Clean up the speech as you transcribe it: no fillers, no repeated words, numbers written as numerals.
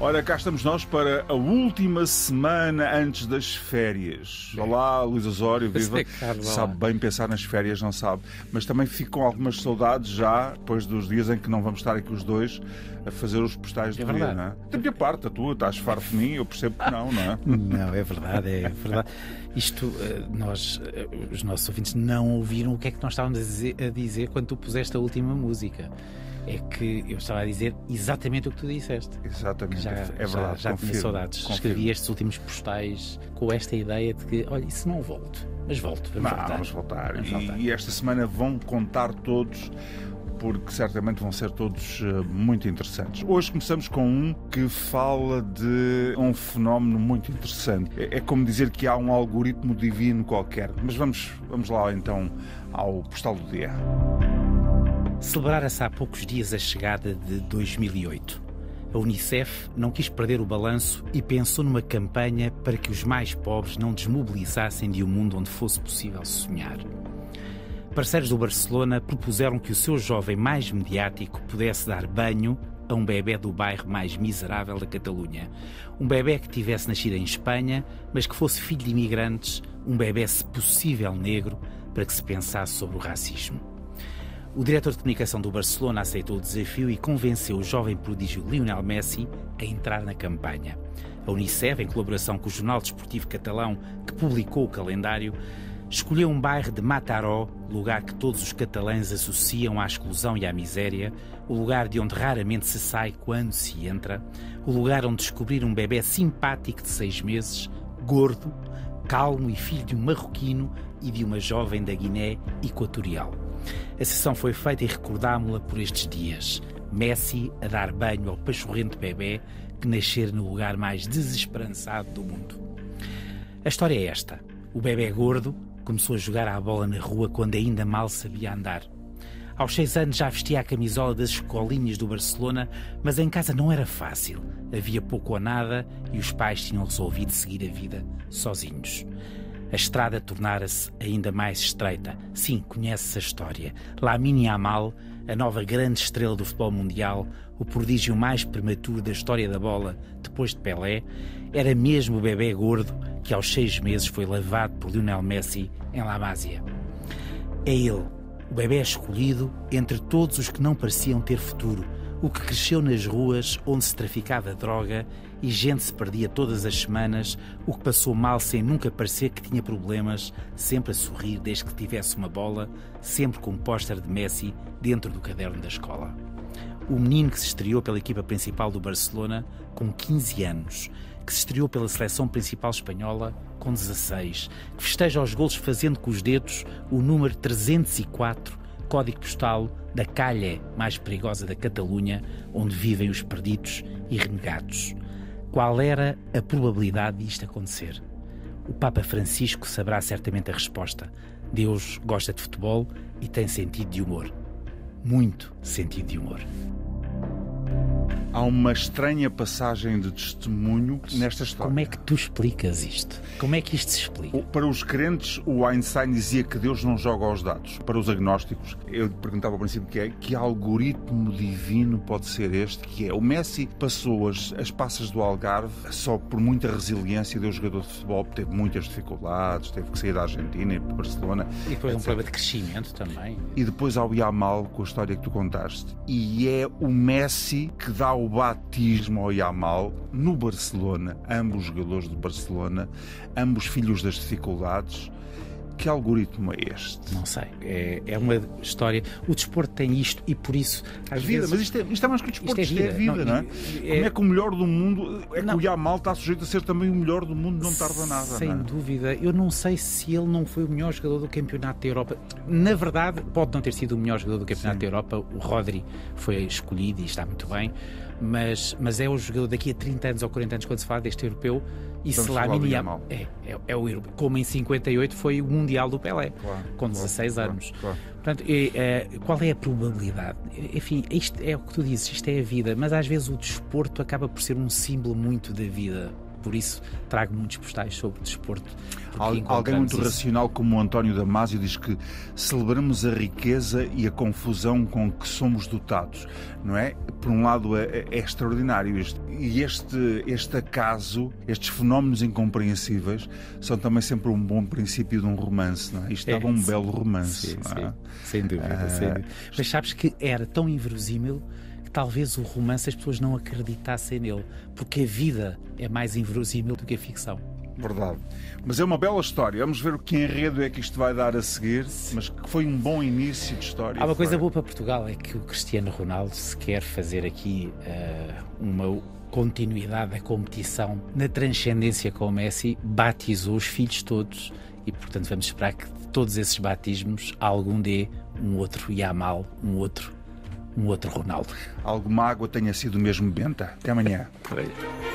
Ora, cá estamos nós para a última semana antes das férias. Olá, Luís Osório, viva. Sabe bem pensar nas férias, não sabe? Mas também fico com algumas saudades já, depois dos dias em que não vamos estar aqui os dois a fazer os postais do dia, não é? Da minha parte, a tua, estás farto de mim, eu percebo que não é? Não, é verdade. Isto, os nossos ouvintes não ouviram o que é que nós estávamos a dizer quando tu puseste a última música. É que eu estava a dizer exatamente o que tu disseste. Exatamente, é verdade. Já tinha saudades. Escrevi estes últimos postais com esta ideia de que, olha, isso não volto, mas volto. Vamos voltar. E esta semana vão contar todos, porque certamente vão ser todos muito interessantes. Hoje começamos com um que fala de um fenómeno muito interessante. É como dizer que há um algoritmo divino qualquer. Mas vamos lá então ao postal do dia. Celebrara-se há poucos dias a chegada de 2008. A Unicef não quis perder o balanço e pensou numa campanha para que os mais pobres não desmobilizassem de um mundo onde fosse possível sonhar. Parceiros do Barcelona propuseram que o seu jovem mais mediático pudesse dar banho a um bebé do bairro mais miserável da Catalunha. Um bebé que tivesse nascido em Espanha, mas que fosse filho de imigrantes, um bebé, se possível, negro, para que se pensasse sobre o racismo. O diretor de comunicação do Barcelona aceitou o desafio e convenceu o jovem prodígio Lionel Messi a entrar na campanha. A Unicef, em colaboração com o jornal desportivo catalão que publicou o calendário, escolheu um bairro de Mataró, lugar que todos os catalães associam à exclusão e à miséria, o lugar de onde raramente se sai quando se entra, o lugar onde descobrir um bebé simpático de 6 meses, gordo, calmo e filho de um marroquino e de uma jovem da Guiné Equatorial. A sessão foi feita e recordámo-la por estes dias. Messi a dar banho ao pachorrento bebé que nascer no lugar mais desesperançado do mundo. A história é esta. O bebé gordo começou a jogar à bola na rua quando ainda mal sabia andar. Aos 6 anos já vestia a camisola das escolinhas do Barcelona, mas em casa não era fácil. Havia pouco ou nada e os pais tinham resolvido seguir a vida sozinhos. A estrada tornara-se ainda mais estreita. Sim, conhece-se a história. Lamine Yamal, a nova grande estrela do futebol mundial, o prodígio mais prematuro da história da bola depois de Pelé, era mesmo o bebé gordo que aos 6 meses foi lavado por Lionel Messi em La Masia. É ele, o bebé escolhido entre todos os que não pareciam ter futuro, o que cresceu nas ruas onde se traficava droga e gente se perdia todas as semanas, o que passou mal sem nunca parecer que tinha problemas, sempre a sorrir desde que tivesse uma bola, sempre com um póster de Messi dentro do caderno da escola. O menino que se estreou pela equipa principal do Barcelona com 15 anos, que se estreou pela seleção principal espanhola com 16, que festeja os golos fazendo com os dedos o número 304, código postal da calha mais perigosa da Catalunha, onde vivem os perdidos e renegados. Qual era a probabilidade disto acontecer? O Papa Francisco saberá certamente a resposta. Deus gosta de futebol e tem sentido de humor. Muito sentido de humor. Há uma estranha passagem de testemunho nesta história. Como é que tu explicas isto? Como é que isto se explica? Para os crentes, o Einstein dizia que Deus não joga aos dados. Para os agnósticos, eu perguntava ao princípio que algoritmo divino pode ser este, que é o Messi passou as passas do Algarve só por muita resiliência de jogador de futebol, teve muitas dificuldades, teve que sair da Argentina e para Barcelona. E depois um problema de crescimento também. E depois ao Yamal, com a história que tu contaste. E é o Messi que dá o batismo ao Yamal no Barcelona, ambos jogadores de Barcelona, ambos filhos das dificuldades. Que algoritmo é este? Não sei, é uma história. O desporto tem isto e por isso às vida, vezes... Mas isto é mais que o desporto, isto é vida, não é? Como é que o melhor do mundo que o Yamal está sujeito a ser também o melhor do mundo, não tarda nada. Sem dúvida, eu não sei se ele não foi o melhor jogador do Campeonato da Europa. Na verdade, pode não ter sido o melhor jogador do Campeonato da Europa. O Rodri foi escolhido e está muito bem, mas é o jogador daqui a 30 anos ou 40 anos, quando se fala deste europeu. E se Lamine Yamal é o europeu, como em 58 foi o Mundial do Pelé, com 16 anos. Claro. Portanto, qual é a probabilidade? Enfim, isto é o que tu dizes, isto é a vida, mas às vezes o desporto acaba por ser um símbolo muito da vida. Por isso trago muitos postais sobre desporto. Alguém muito racional como o António Damasio diz que celebramos a riqueza e a confusão com que somos dotados, não é? Por um lado é extraordinário isto. E este acaso, estes fenómenos incompreensíveis, são também sempre um bom princípio de um romance, não é? Isto dava um belo romance. Sim, não é? Sem dúvida, sem dúvida. Mas sabes que era tão inverosímil que talvez o romance as pessoas não acreditassem nele, porque a vida é mais inverosímil do que a ficção. Verdade. Mas é uma bela história. Vamos ver o que enredo é que isto vai dar a seguir, mas que foi um bom início de história. Há uma coisa boa para Portugal, é que o Cristiano Ronaldo, se quer fazer aqui uma continuidade da competição na transcendência com o Messi, batizou os filhos todos e, portanto, vamos esperar que de todos esses batismos algum dê um outro Yamal, um outro Ronaldo. Alguma água tenha sido mesmo benta. Até amanhã.